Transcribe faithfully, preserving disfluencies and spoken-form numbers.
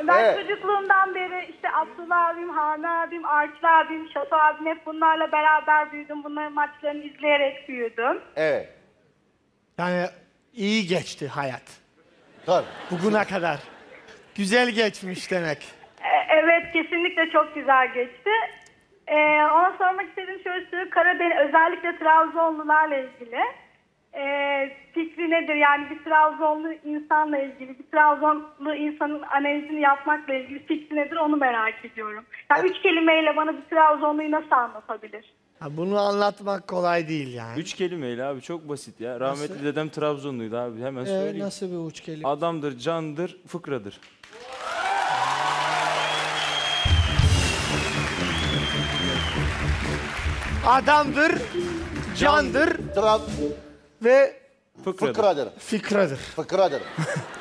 ben Evet. çocukluğumdan beri işte Abdullah abim, Hami abim, Arçil abim, Şato abim hep bunlarla beraber büyüdüm. Bunların maçlarını izleyerek büyüdüm. Evet. Yani iyi geçti hayat. Tabii. Bugüne kadar. Güzel geçmiş demek. E, evet, kesinlikle çok güzel geçti. E, ona sormak istediğim şöyle söyleyeyim. Karadeniz, özellikle Trabzonlularla ilgili e, fikri nedir? Yani bir Trabzonlu insanla ilgili, bir Trabzonlu insanın analizini yapmakla ilgili fikri nedir? Onu merak ediyorum. Yani üç kelimeyle bana bir Trabzonluyu nasıl anlatabilir? Ha, bunu anlatmak kolay değil yani. Üç kelimeyle abi, çok basit ya. Rahmetli Nasıl? dedem Trabzonluydu abi, hemen Ee, söyleyeyim. nasıl bir uç kelime? Adamdır, candır, fıkradır. Adamdır, candır Trab ve Fıkradır. fıkradır. fikradır. Fıkradır.